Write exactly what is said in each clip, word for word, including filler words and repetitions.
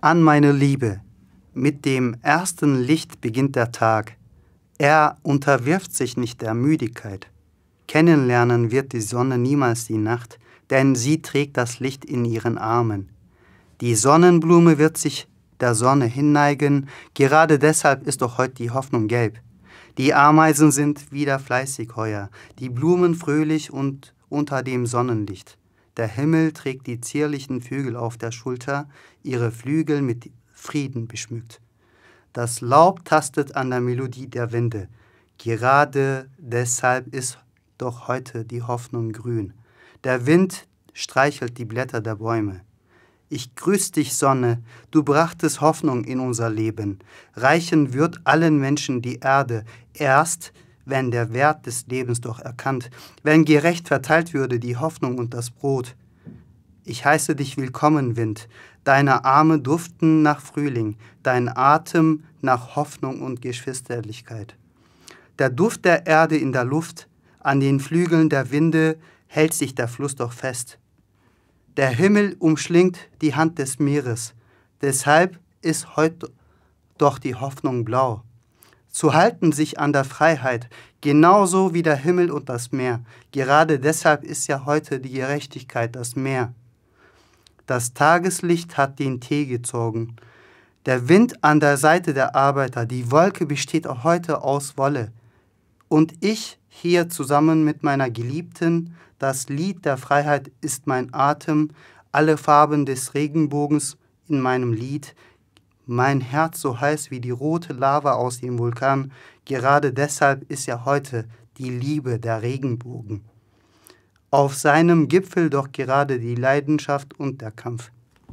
An meine Liebe, mit dem ersten Licht beginnt der Tag. Er unterwirft sich nicht der Müdigkeit. Kennenlernen wird die Sonne niemals die Nacht, denn sie trägt das Licht in ihren Armen. Die Sonnenblume wird sich der Sonne hinneigen, gerade deshalb ist doch heute die Hoffnung gelb. Die Ameisen sind wieder fleißig heuer, die Blumen fröhlich und unter dem Sonnenlicht. Der Himmel trägt die zierlichen Vögel auf der Schulter, ihre Flügel mit Frieden beschmückt. Das Laub tastet an der Melodie der Winde. Gerade deshalb ist doch heute die Hoffnung grün. Der Wind streichelt die Blätter der Bäume. Ich grüß dich, Sonne, du brachtest Hoffnung in unser Leben. Reichen wird allen Menschen die Erde, erst wenn der Wert des Lebens doch erkannt, wenn gerecht verteilt würde die Hoffnung und das Brot. Ich heiße dich willkommen, Wind, deine Arme duften nach Frühling, dein Atem nach Hoffnung und Geschwisterlichkeit. Der Duft der Erde in der Luft, an den Flügeln der Winde hält sich der Fluss doch fest. Der Himmel umschlingt die Hand des Meeres, deshalb ist heute doch die Hoffnung blau. Zu halten sich an der Freiheit, genauso wie der Himmel und das Meer. Gerade deshalb ist ja heute die Gerechtigkeit das Meer. Das Tageslicht hat den Tee gezogen. Der Wind an der Seite der Arbeiter, die Wolke besteht auch heute aus Wolle. Und ich hier zusammen mit meiner Geliebten, das Lied der Freiheit ist mein Atem, alle Farben des Regenbogens in meinem Lied, mein Herz so heiß wie die rote Lava aus dem Vulkan, gerade deshalb ist ja heute die Liebe der Regenbogen. Auf seinem Gipfel doch gerade die Leidenschaft und der Kampf.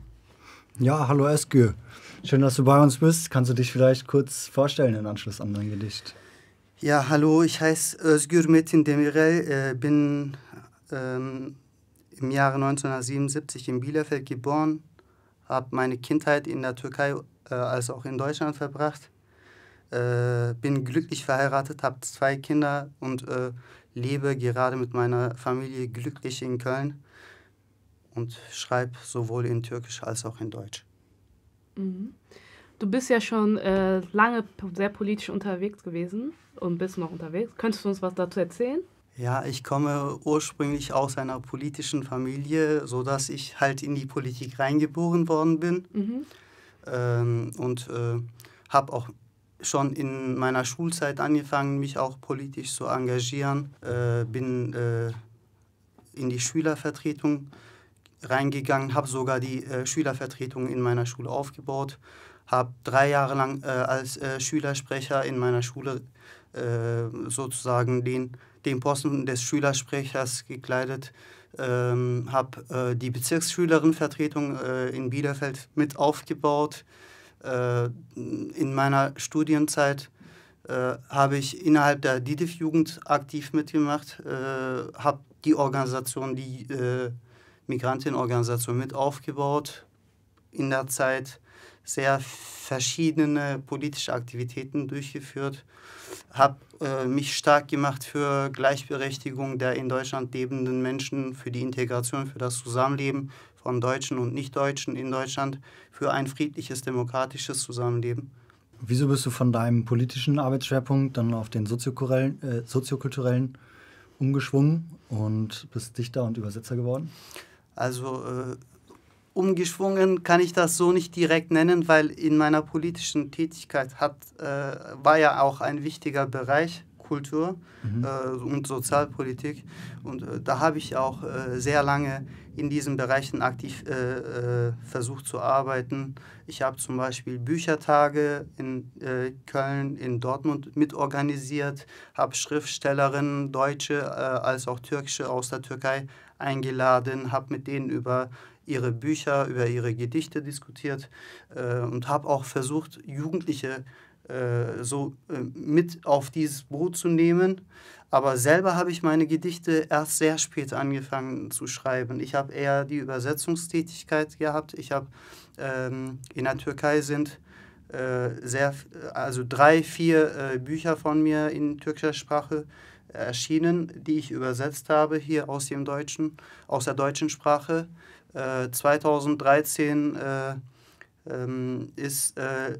Ja, hallo Özgür. Schön, dass du bei uns bist. Kannst du dich vielleicht kurz vorstellen in Anschluss an dein Gedicht? Ja, hallo, ich heiße Özgür Metin Demirel, äh, bin ähm, im Jahre neunzehnhundertsiebenundsiebzig in Bielefeld geboren, habe meine Kindheit in der Türkei äh, als auch in Deutschland verbracht, äh, bin glücklich verheiratet, habe zwei Kinder und äh, lebe gerade mit meiner Familie glücklich in Köln und schreibe sowohl in Türkisch als auch in Deutsch. Mhm. Du bist ja schon äh, lange sehr politisch unterwegs gewesen und bist noch unterwegs. Könntest du uns was dazu erzählen? Ja, ich komme ursprünglich aus einer politischen Familie, sodass ich halt in die Politik reingeboren worden bin. Mhm. Ähm, und äh, habe auch schon in meiner Schulzeit angefangen, mich auch politisch zu engagieren. Äh, bin äh, in die Schülervertretung reingegangen, habe sogar die äh, Schülervertretung in meiner Schule aufgebaut, habe drei Jahre lang äh, als äh, Schülersprecher in meiner Schule äh, sozusagen den, den Posten des Schülersprechers gekleidet, ähm, habe äh, die Bezirksschülerinnenvertretung äh, in Bielefeld mit aufgebaut. Äh, in meiner Studienzeit äh, habe ich innerhalb der D I D I F-Jugend aktiv mitgemacht, äh, habe die Organisation, die äh, Migrantenorganisation mit aufgebaut, in der Zeit sehr verschiedene politische Aktivitäten durchgeführt, habe äh, mich stark gemacht für Gleichberechtigung der in Deutschland lebenden Menschen, für die Integration, für das Zusammenleben von Deutschen und Nichtdeutschen in Deutschland, für ein friedliches, demokratisches Zusammenleben. Wieso bist du von deinem politischen Arbeitsschwerpunkt dann auf den soziokulturellen, äh, soziokulturellen umgeschwungen und bist Dichter und Übersetzer geworden? Also äh, umgeschwungen kann ich das so nicht direkt nennen, weil in meiner politischen Tätigkeit hat, äh, war ja auch ein wichtiger Bereich Kultur mhm. äh, und Sozialpolitik. Und äh, da habe ich auch äh, sehr lange in diesen Bereichen aktiv äh, äh, versucht zu arbeiten. Ich habe zum Beispiel Büchertage in äh, Köln, in Dortmund mitorganisiert, habe Schriftstellerinnen, Deutsche äh, als auch Türkische aus der Türkei eingeladen, habe mit denen über ihre Bücher, über ihre Gedichte diskutiert äh, und habe auch versucht, Jugendliche äh, so äh, mit auf dieses Boot zu nehmen. Aber selber habe ich meine Gedichte erst sehr spät angefangen zu schreiben. Ich habe eher die Übersetzungstätigkeit gehabt. Ich habe ähm, in der Türkei sind äh, sehr, also drei, vier äh, Bücher von mir in türkischer Sprache erschienen, die ich übersetzt habe hier aus dem Deutschen, aus der deutschen Sprache. Äh, zweitausenddreizehn äh, ähm, ist äh,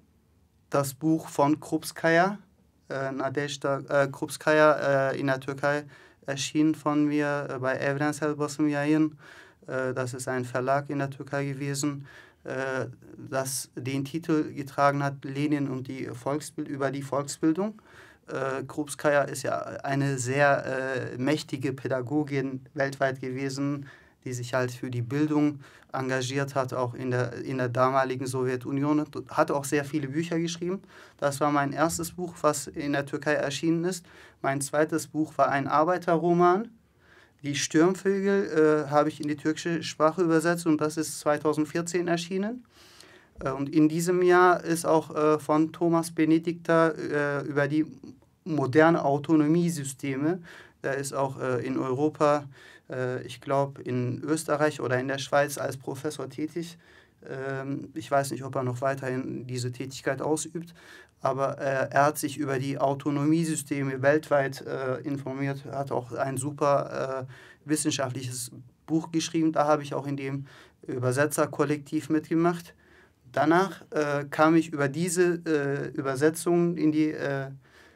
das Buch von Krupskaya, äh, Nadezhda äh, Krupskaya, äh, in der Türkei erschienen von mir äh, bei Evrensel Basım Yayın. Äh, das ist ein Verlag in der Türkei gewesen, äh, das den Titel getragen hat, Lenin und die Volksbild über die Volksbildung. Äh, Krupskaya ist ja eine sehr äh, mächtige Pädagogin weltweit gewesen, die sich halt für die Bildung engagiert hat, auch in der, in der damaligen Sowjetunion, hat auch sehr viele Bücher geschrieben. Das war mein erstes Buch, was in der Türkei erschienen ist. Mein zweites Buch war ein Arbeiterroman. Die Sturmvögel äh, habe ich in die türkische Sprache übersetzt und das ist zweitausendvierzehn erschienen. Äh, und in diesem Jahr ist auch äh, von Thomas Benedikta äh, über die moderne Autonomiesysteme, der ist auch äh, in Europa, äh, ich glaube in Österreich oder in der Schweiz als Professor tätig. Ähm, ich weiß nicht, ob er noch weiterhin diese Tätigkeit ausübt, aber äh, er hat sich über die Autonomiesysteme weltweit äh, informiert, hat auch ein super äh, wissenschaftliches Buch geschrieben. Da habe ich auch in dem Übersetzerkollektiv mitgemacht. Danach äh, kam ich über diese äh, Übersetzungen in die äh,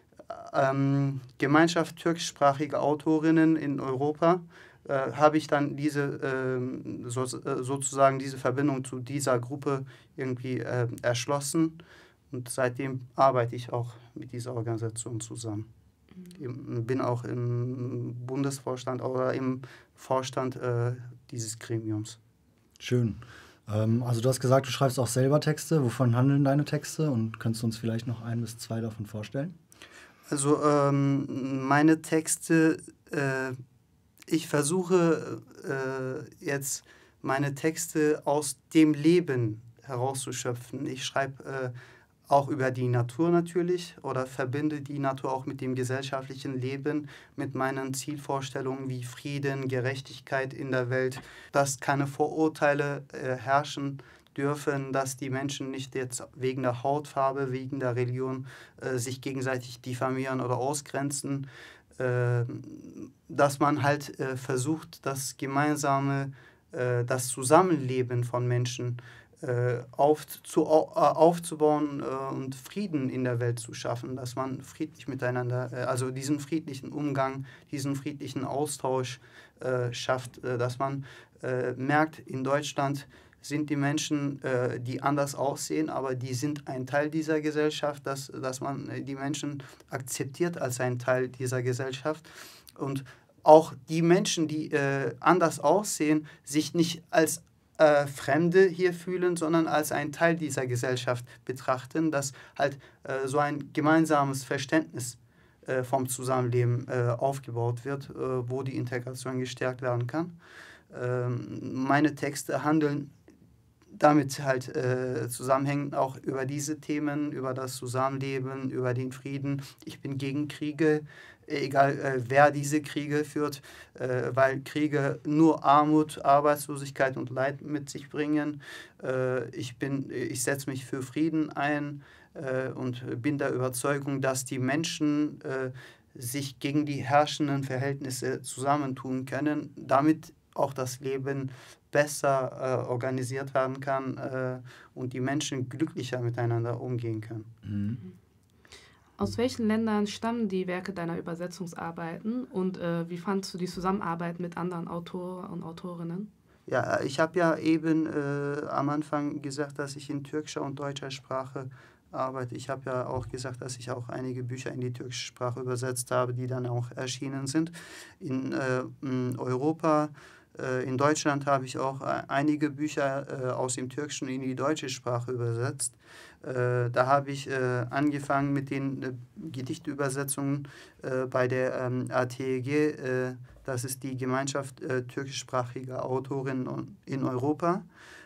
ähm, Gemeinschaft türkischsprachige Autorinnen in Europa, äh, habe ich dann diese äh, so, äh, sozusagen diese Verbindung zu dieser Gruppe irgendwie äh, erschlossen und seitdem arbeite ich auch mit dieser Organisation zusammen. Mhm. Bin auch im Bundesvorstand oder im Vorstand äh, dieses Gremiums. Schön. Ähm, also du hast gesagt, du schreibst auch selber Texte. Wovon handeln deine Texte und kannst du uns vielleicht noch ein bis zwei davon vorstellen? Also ähm, meine Texte, äh, ich versuche äh, jetzt meine Texte aus dem Leben herauszuschöpfen. Ich schreibe äh, auch über die Natur natürlich oder verbinde die Natur auch mit dem gesellschaftlichen Leben, mit meinen Zielvorstellungen wie Frieden, Gerechtigkeit in der Welt, dass keine Vorurteile äh, herrschen dürfen, dass die Menschen nicht jetzt wegen der Hautfarbe, wegen der Religion äh, sich gegenseitig diffamieren oder ausgrenzen, äh, dass man halt äh, versucht, das gemeinsame, äh, das Zusammenleben von Menschen äh, auf, zu, äh, aufzubauen äh, und Frieden in der Welt zu schaffen, dass man friedlich miteinander, äh, also diesen friedlichen Umgang, diesen friedlichen Austausch äh, schafft, äh, dass man äh, merkt, in Deutschland sind die Menschen, äh, die anders aussehen, aber die sind ein Teil dieser Gesellschaft, dass, dass man die Menschen akzeptiert als ein Teil dieser Gesellschaft und auch die Menschen, die äh, anders aussehen, sich nicht als äh, Fremde hier fühlen, sondern als ein Teil dieser Gesellschaft betrachten, dass halt äh, so ein gemeinsames Verständnis äh, vom Zusammenleben äh, aufgebaut wird, äh, wo die Integration gestärkt werden kann. Ähm, meine Texte handeln damit halt äh, zusammenhängen auch über diese Themen, über das Zusammenleben, über den Frieden. Ich bin gegen Kriege, egal äh, wer diese Kriege führt, äh, weil Kriege nur Armut, Arbeitslosigkeit und Leid mit sich bringen. Äh, ich bin, ich setze mich für Frieden ein äh, und bin der Überzeugung, dass die Menschen äh, sich gegen die herrschenden Verhältnisse zusammentun können, damit auch das Leben besser äh, organisiert werden kann äh, und die Menschen glücklicher miteinander umgehen können. Mhm. Aus welchen Ländern stammen die Werke deiner Übersetzungsarbeiten und äh, wie fandst du die Zusammenarbeit mit anderen Autoren und Autorinnen? Ja, ich habe ja eben äh, am Anfang gesagt, dass ich in türkischer und deutscher Sprache arbeite. Ich habe ja auch gesagt, dass ich auch einige Bücher in die türkische Sprache übersetzt habe, die dann auch erschienen sind. In, äh, in Europa, äh, in Deutschland habe ich auch einige Bücher äh, aus dem Türkischen in die deutsche Sprache übersetzt. Äh, da habe ich äh, angefangen mit den äh, Gedichtübersetzungen äh, bei der ähm, A T E G, äh, das ist die Gemeinschaft äh, türkischsprachiger Autorinnen in Europa.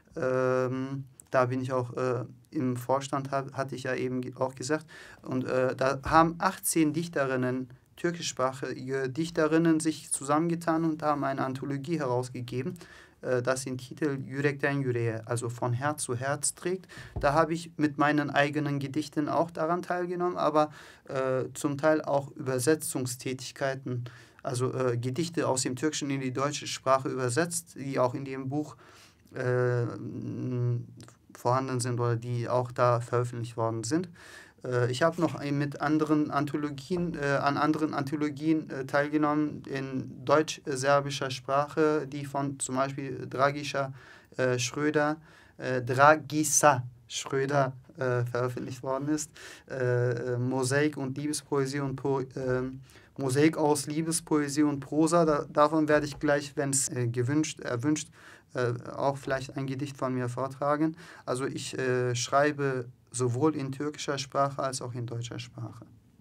Ähm, da bin ich auch äh, im Vorstand, hab, hatte ich ja eben auch gesagt. Und äh, da haben achtzehn Dichterinnen, türkischsprachige Dichterinnen, sich zusammengetan und haben eine Anthologie herausgegeben, äh, das den Titel Yürekten Yüreğe, also von Herz zu Herz trägt. Da habe ich mit meinen eigenen Gedichten auch daran teilgenommen, aber äh, zum Teil auch Übersetzungstätigkeiten, also äh, Gedichte aus dem Türkischen in die deutsche Sprache übersetzt, die auch in dem Buch äh, vorhanden sind oder die auch da veröffentlicht worden sind. Äh, ich habe noch mit anderen Anthologien, äh, an anderen Anthologien äh, teilgenommen in deutsch-serbischer Sprache, die von zum Beispiel Dragiša äh, Schröder, äh, Dragiša Schröder äh, veröffentlicht worden ist. Äh, Mosaik und Liebespoesie und po, äh, Mosaik aus Liebespoesie und Prosa. Da, davon werde ich gleich, wenn es äh, gewünscht, erwünscht, äh, auch vielleicht ein Gedicht von mir vortragen. Also ich äh, schreibe sowohl in türkischer Sprache als auch in deutscher Sprache.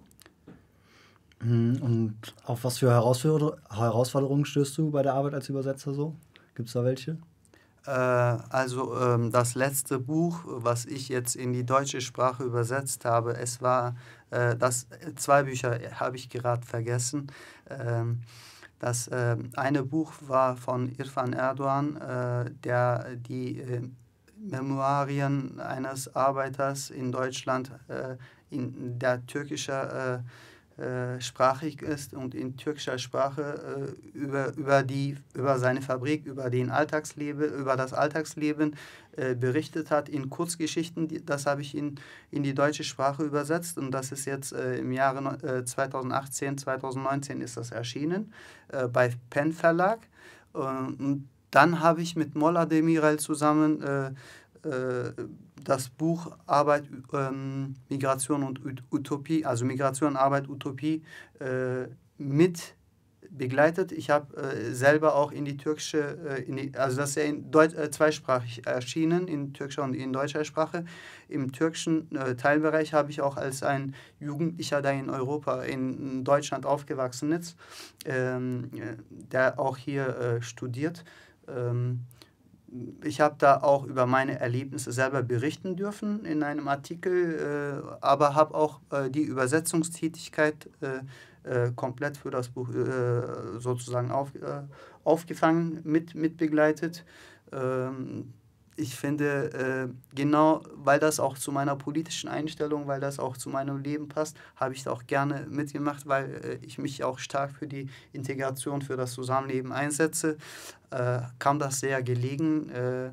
Und auf was für Herausforder- Herausforderungen stößt du bei der Arbeit als Übersetzer so? Gibt es da welche? Also ähm, das letzte Buch, was ich jetzt in die deutsche Sprache übersetzt habe, es war, äh, das, zwei Bücher habe ich gerade vergessen. Ähm, das äh, eine Buch war von Irfan Erdoğan, äh, der die äh, Memoirien eines Arbeiters in Deutschland, äh, in der türkischer äh, Äh, sprachig ist und in türkischer Sprache äh, über, über, die, über seine Fabrik, über, den Alltagsleben, über das Alltagsleben äh, berichtet hat in Kurzgeschichten. Die, das habe ich in, in die deutsche Sprache übersetzt und das ist jetzt äh, im Jahre äh, zweitausendachtzehn, zweitausendneunzehn ist das erschienen äh, bei Penn Verlag. Äh, und dann habe ich mit Molla Demirel zusammen äh, das Buch Arbeit, ähm, Migration und Utopie, also Migration, Arbeit, Utopie, äh, mit begleitet. Ich habe äh, selber auch in die türkische, äh, in die, also das ist ja in Deut äh, zweisprachig erschienen, in türkischer und in deutscher Sprache. Im türkischen äh, Teilbereich habe ich auch als ein Jugendlicher, der in Europa, in Deutschland aufgewachsen ist, ähm, der auch hier äh, studiert, ähm, ich habe da auch über meine Erlebnisse selber berichten dürfen in einem Artikel, äh, aber habe auch äh, die Übersetzungstätigkeit äh, äh, komplett für das Buch äh, sozusagen auf, äh, aufgefangen, mit, mit begleitet. Ähm, ich finde, äh, genau weil das auch zu meiner politischen Einstellung, weil das auch zu meinem Leben passt, habe ich da auch gerne mitgemacht, weil äh, ich mich auch stark für die Integration, für das Zusammenleben einsetze. Äh, kam das sehr gelegen. Äh,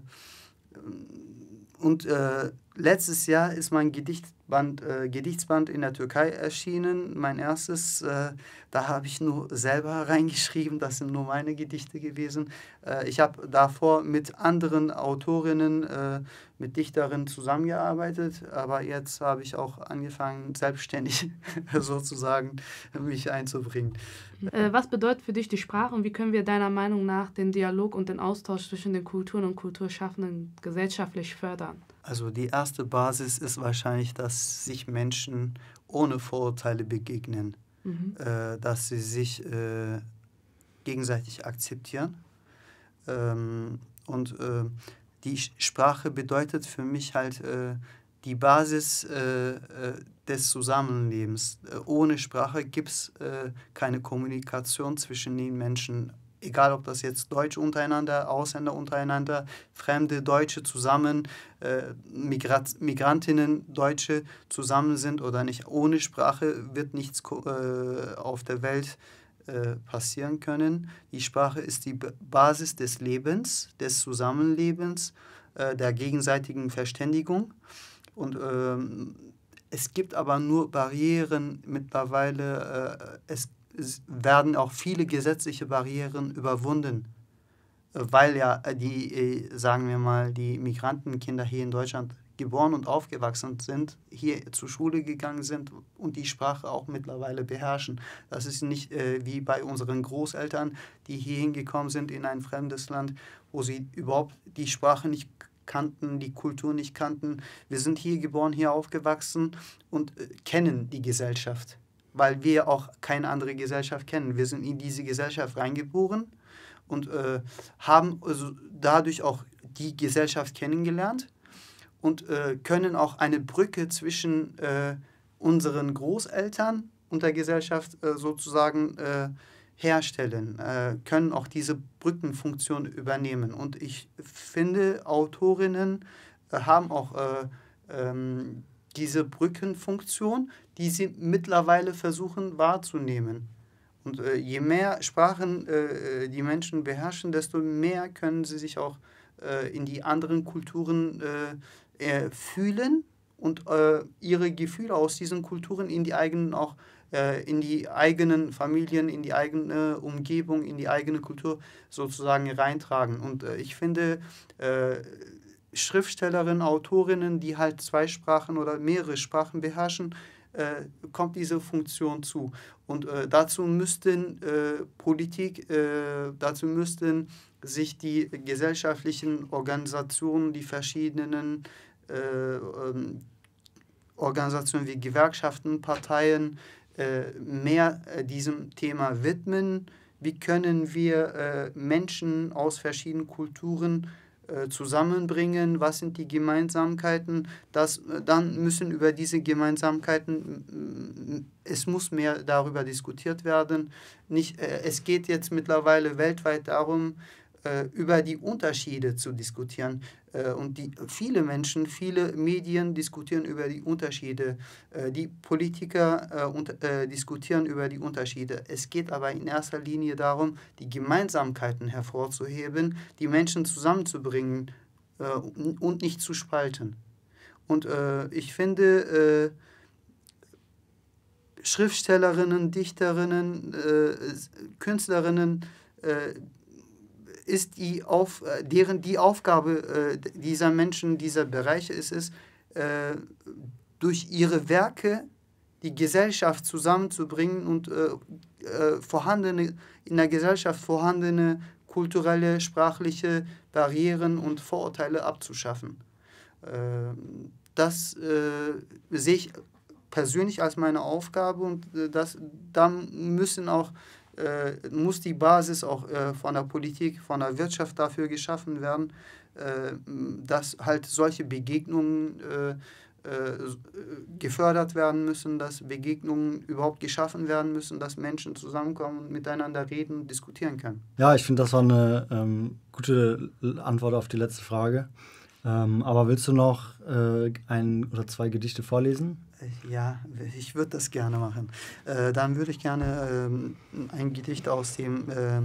und äh, letztes Jahr ist mein Gedichtband, äh, Gedichtsband in der Türkei erschienen, mein erstes. Äh, da habe ich nur selber reingeschrieben, das sind nur meine Gedichte gewesen. Äh, ich habe davor mit anderen Autorinnen, äh, mit Dichterinnen zusammengearbeitet, aber jetzt habe ich auch angefangen, selbstständig sozusagen mich einzubringen. Äh, was bedeutet für dich die Sprache und wie können wir deiner Meinung nach den Dialog und den Austausch zwischen den Kulturen und Kulturschaffenden gesellschaftlich fördern? Also die erste Basis ist wahrscheinlich, dass sich Menschen ohne Vorurteile begegnen, mhm. äh, dass sie sich äh, gegenseitig akzeptieren. Ähm, und äh, die Sprache bedeutet für mich halt äh, die Basis äh, des Zusammenlebens. Äh, ohne Sprache gibt es äh, keine Kommunikation zwischen den Menschen. Egal, ob das jetzt Deutsche untereinander, Ausländer untereinander, fremde Deutsche zusammen, äh, Migrat Migrantinnen Deutsche zusammen sind oder nicht. Ohne Sprache wird nichts äh, auf der Welt äh, passieren können. Die Sprache ist die Basis des Lebens, des Zusammenlebens, äh, der gegenseitigen Verständigung. Und ähm, es gibt aber nur Barrieren mittlerweile. Äh, es Es werden auch viele gesetzliche Barrieren überwunden, weil ja die, sagen wir mal, die Migrantenkinder hier in Deutschland geboren und aufgewachsen sind, hier zur Schule gegangen sind und die Sprache auch mittlerweile beherrschen. Das ist nicht äh, wie bei unseren Großeltern, die hier hingekommen sind in ein fremdes Land, wo sie überhaupt die Sprache nicht kannten, die Kultur nicht kannten. Wir sind hier geboren, hier aufgewachsen und äh, kennen die Gesellschaft, weil wir auch keine andere Gesellschaft kennen. Wir sind in diese Gesellschaft reingeboren und äh, haben also dadurch auch die Gesellschaft kennengelernt und äh, können auch eine Brücke zwischen äh, unseren Großeltern und der Gesellschaft äh, sozusagen äh, herstellen, äh, können auch diese Brückenfunktion übernehmen. Und ich finde, Autorinnen äh, haben auch äh, ähm, diese Brückenfunktion, die sie mittlerweile versuchen wahrzunehmen. Und äh, je mehr Sprachen äh, die Menschen beherrschen, desto mehr können sie sich auch äh, in die anderen Kulturen äh, äh, fühlen und äh, ihre Gefühle aus diesen Kulturen in die eigenen auch äh, in die eigenen Familien, in die eigene Umgebung, in die eigene Kultur sozusagen reintragen. Und äh, ich finde, äh, Schriftstellerinnen, Autorinnen, die halt zwei Sprachen oder mehrere Sprachen beherrschen, äh, kommt diese Funktion zu. Und äh, dazu müssten äh, Politik, äh, dazu müssten sich die gesellschaftlichen Organisationen, die verschiedenen äh, ähm, Organisationen wie Gewerkschaften, Parteien äh, mehr äh, diesem Thema widmen. Wie können wir äh, Menschen aus verschiedenen Kulturen äh, zusammenbringen? Was sind die Gemeinsamkeiten? Das, äh, dann müssen über diese Gemeinsamkeiten, es muss mehr darüber diskutiert werden. Nicht, äh, es geht jetzt mittlerweile weltweit darum, äh, über die Unterschiede zu diskutieren. Äh, und die, viele Menschen, viele Medien diskutieren über die Unterschiede. Äh, die Politiker äh, und, äh, diskutieren über die Unterschiede. Es geht aber in erster Linie darum, die Gemeinsamkeiten hervorzuheben, die Menschen zusammenzubringen äh, und nicht zu spalten. Und äh, ich finde, äh, Schriftstellerinnen, Dichterinnen, äh, Künstlerinnen, äh, ist die auf, deren die Aufgabe äh, dieser Menschen, dieser Bereiche ist es, äh, durch ihre Werke die Gesellschaft zusammenzubringen und äh, äh, vorhandene, in der Gesellschaft vorhandene kulturelle, sprachliche Barrieren und Vorurteile abzuschaffen. Äh, das äh, sehe ich persönlich als meine Aufgabe und äh, das, da müssen auch Äh, muss die Basis auch äh, von der Politik, von der Wirtschaft dafür geschaffen werden, äh, dass halt solche Begegnungen äh, äh, gefördert werden müssen, dass Begegnungen überhaupt geschaffen werden müssen, dass Menschen zusammenkommen und miteinander reden und diskutieren können. Ja, ich finde, das war eine ähm, gute Antwort auf die letzte Frage. Ähm, aber willst du noch äh, ein oder zwei Gedichte vorlesen? Ja, ich würde das gerne machen. Äh, dann würde ich gerne ähm, ein Gedicht aus dem, äh,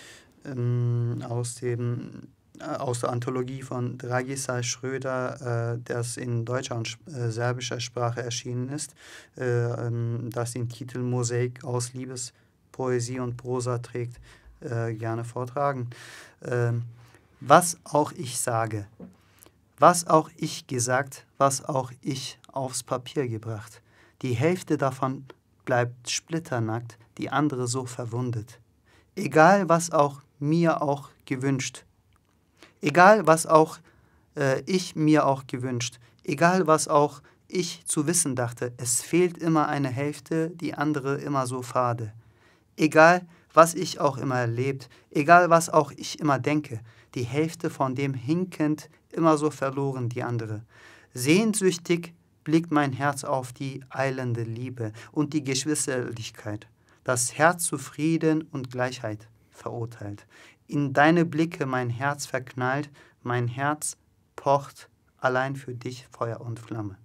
ähm, aus dem äh, aus der Anthologie von Dragiša Schröder, äh, das in deutscher und äh, serbischer Sprache erschienen ist, äh, ähm, das den Titel Mosaik aus Liebespoesie und Prosa trägt, äh, gerne vortragen. Äh, was auch ich sage, was auch ich gesagt, was auch ich aufs Papier gebracht. Die Hälfte davon bleibt splitternackt, die andere so verwundet. Egal, was auch mir auch gewünscht. Egal, was auch äh, ich mir auch gewünscht. Egal, was auch ich zu wissen dachte. Es fehlt immer eine Hälfte, die andere immer so fade. Egal, was ich auch immer erlebt. Egal, was auch ich immer denke. Die Hälfte von dem hinkend immer so verloren, die andere. Sehnsüchtig blickt mein Herz auf die eilende Liebe und die Geschwisterlichkeit, das Herz zu Frieden und Gleichheit verurteilt. In deine Blicke mein Herz verknallt, mein Herz pocht allein für dich Feuer und Flamme.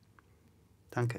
Danke.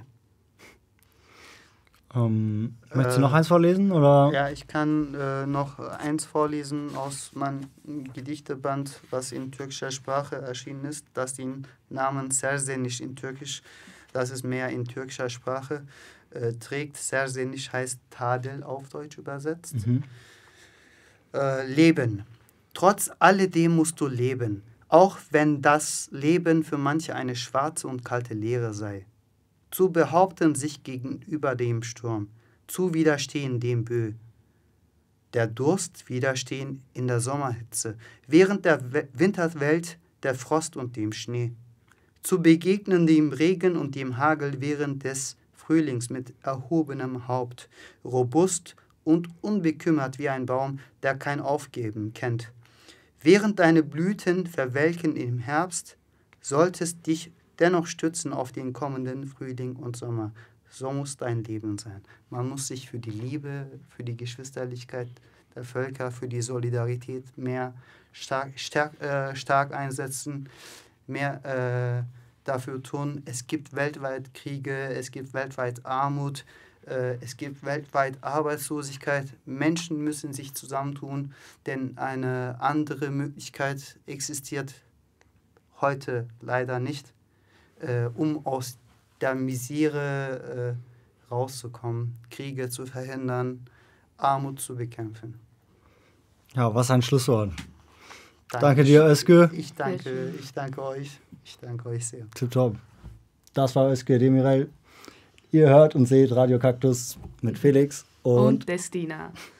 Ähm, möchtest du Äh, noch eins vorlesen? Oder? Ja, ich kann äh, noch eins vorlesen aus meinem Gedichteband, was in türkischer Sprache erschienen ist, das den Namen Serzeniş in Türkisch, das ist mehr in türkischer Sprache, äh, trägt. Serzeniş heißt Tadel auf Deutsch übersetzt. Mhm. Äh, Leben. Trotz alledem musst du leben, auch wenn das Leben für manche eine schwarze und kalte Leere sei. Zu behaupten sich gegenüber dem Sturm, zu widerstehen dem Bö. Der Durst widerstehen in der Sommerhitze, während der Winterwelt der Frost und dem Schnee. Zu begegnen dem Regen und dem Hagel während des Frühlings mit erhobenem Haupt, robust und unbekümmert wie ein Baum, der kein Aufgeben kennt. Während deine Blüten verwelken im Herbst, solltest dich dennoch stützen auf den kommenden Frühling und Sommer. So muss dein Leben sein. Man muss sich für die Liebe, für die Geschwisterlichkeit der Völker, für die Solidarität mehr stark, stark, äh, stark einsetzen, mehr äh, dafür tun. Es gibt weltweit Kriege, es gibt weltweit Armut, äh, es gibt weltweit Arbeitslosigkeit. Menschen müssen sich zusammentun, denn eine andere Möglichkeit existiert heute leider nicht. äh, um aus der Misere äh, rauszukommen, Kriege zu verhindern, Armut zu bekämpfen. Ja, was ein Schlusswort. Danke, Danke dir, Özgür. Ich danke, ich danke euch. Ich danke euch sehr. Tipptopp. Das war Özgür Demirel. Ihr hört und seht Radio Kaktus mit Felix und, Und Destina.